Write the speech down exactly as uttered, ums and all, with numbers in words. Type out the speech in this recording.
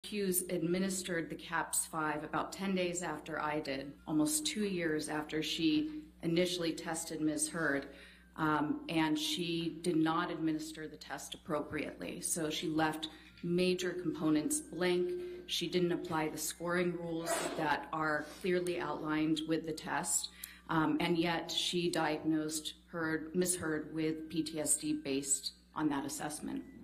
Hughes administered the CAPS five about ten days after I did, almost two years after she initially tested Miz Heard, um, and she did not administer the test appropriately. So she left major components blank. She didn't apply the scoring rules that are clearly outlined with the test, um, and yet she diagnosed Heard, Miz Heard with P T S D based on that assessment.